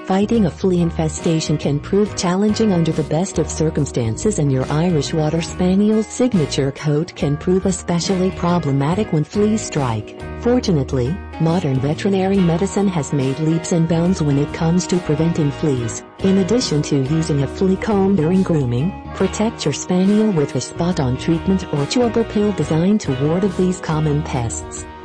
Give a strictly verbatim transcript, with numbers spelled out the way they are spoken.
Fighting a flea infestation can prove challenging under the best of circumstances, and your Irish Water Spaniel's signature coat can prove especially problematic when fleas strike. Fortunately, modern veterinary medicine has made leaps and bounds when it comes to preventing fleas. In addition to using a flea comb during grooming, protect your Spaniel with a spot-on treatment or chewable pill designed to ward off these common pests.